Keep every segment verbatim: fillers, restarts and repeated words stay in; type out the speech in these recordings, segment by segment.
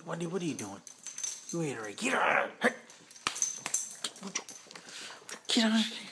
Wendy, what are you doing? You ain't right. Get out of here. Get out of here.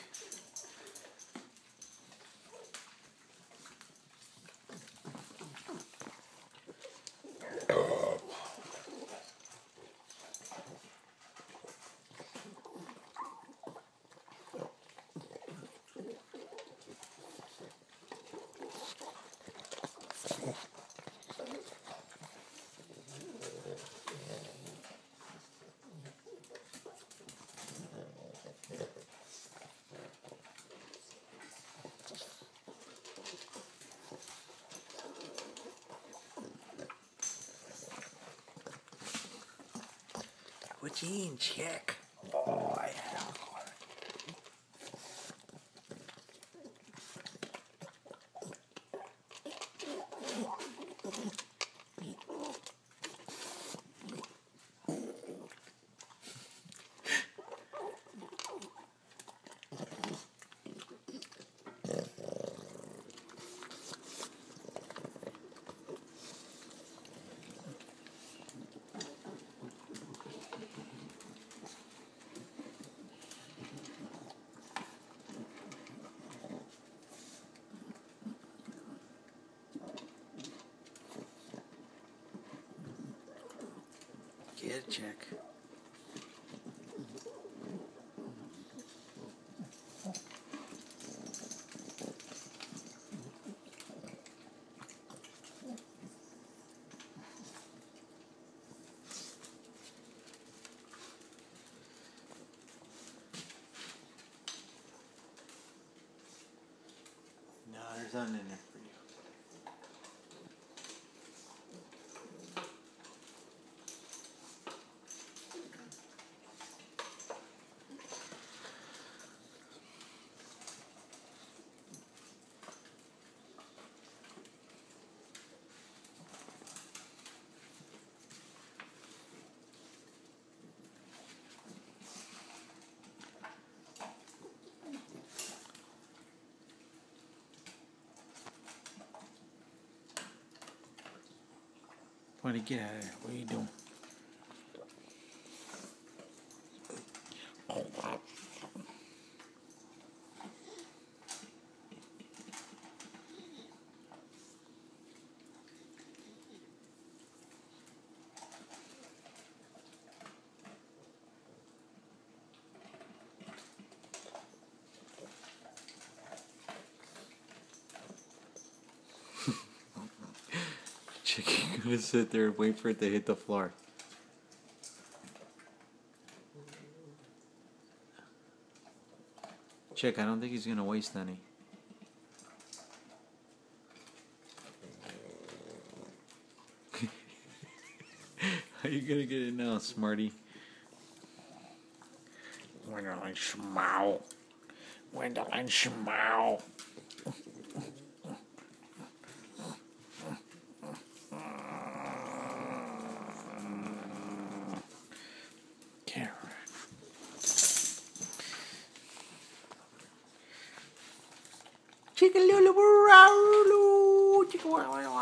What you eating, chick? Oh, yeah. Get a check. No, there's nothing in there for you. Buddy, get out of there. What are you doing? Chicken gonna sit there and wait for it to hit the floor. Chick, I don't think he's gonna waste any. How you gonna get it now, Smarty? Wendell Schmau. Wendell and Schmau. Chicken little, chicken